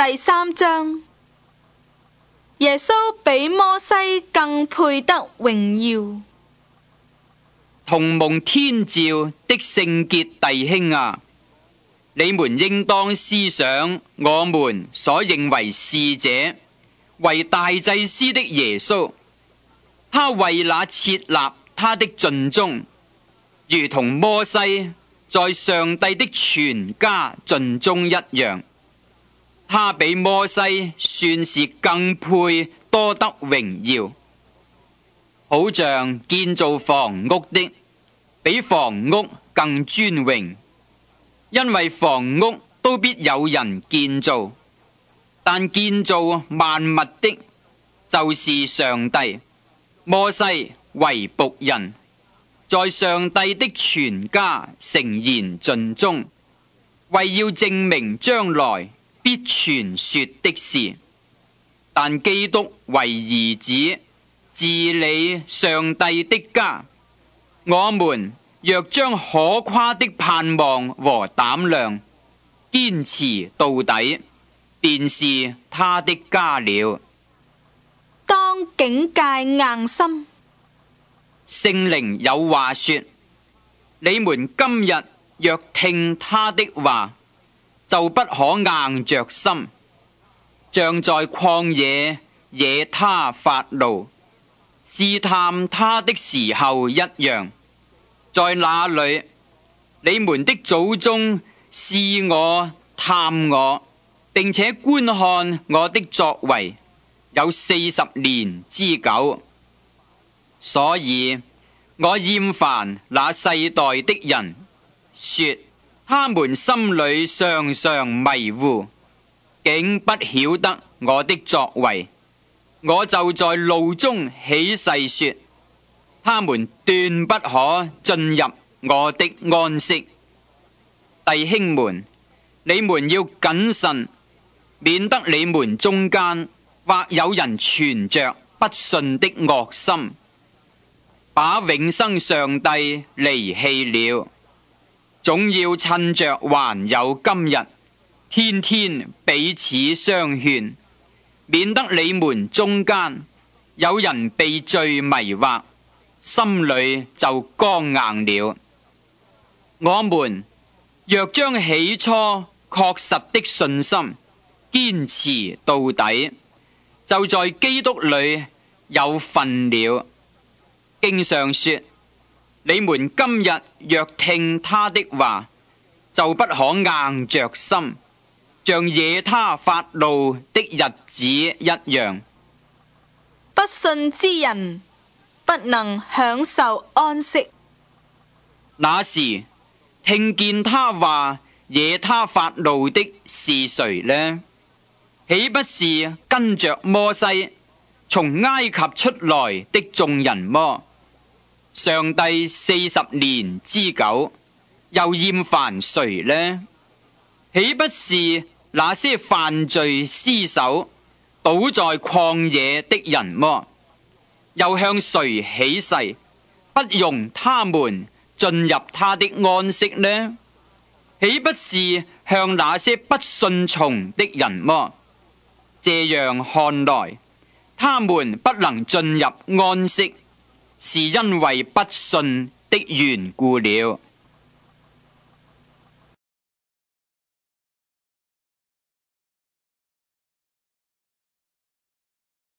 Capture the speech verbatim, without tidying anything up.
第三章，耶穌比摩西更配得榮耀。 同蒙天召的聖潔弟兄啊，你們應當思想我們所認為是者，為大祭司的耶穌，他為那設立他的盡忠，如同摩西在上帝的全家盡忠一樣。他比摩西算是更配多得榮耀，好像建造房屋的，比房屋更尊榮，因為房屋都必有人建造，但建造萬物的，就是上帝。摩西為僕人，在上帝的全家誠然盡忠，為要證明將來必傳說的事。但基督為兒子，治理上帝的家。我們若將可誇的盼望和膽量堅持到底，便是他的家了。 當警戒硬心。 聖靈有話說：你們今日若聽他的話，就不可硬着心，像在曠野惹他發怒、試探他的時候一樣。在那裏，你們的祖宗試我、探我，並且觀看我的作為，有四十年之久。所以我厭煩那世代的人，說他們心裏常常迷糊，竟不曉得我的作為。我就在怒中起誓說，他們斷不可進入我的安息。弟兄們，你們要謹慎，免得你們中間或有人存着不信的惡心，把永生上帝離棄了。總要趁着還有今日，天天彼此相勸，免得你們中間有人被罪迷惑，心裏就剛硬了。我們若將起初確實的信心堅持到底，就在基督裏有份了。經上說：你們今日若聽他的話，就不可硬着心，像惹他發怒的日子一樣。 不信之人不能享受安息。 那時聽見他話惹他發怒的是誰呢？豈不是跟着摩西從埃及出來的眾人麼？上帝四十年之久，又厭煩誰呢？豈不是那些犯罪屍首倒在曠野的人麼？又向誰起誓，不容他們進入他的安息呢？豈不是向那些不信從的人麼？這樣看來，他們不能進入安息，是因為不信的緣故了。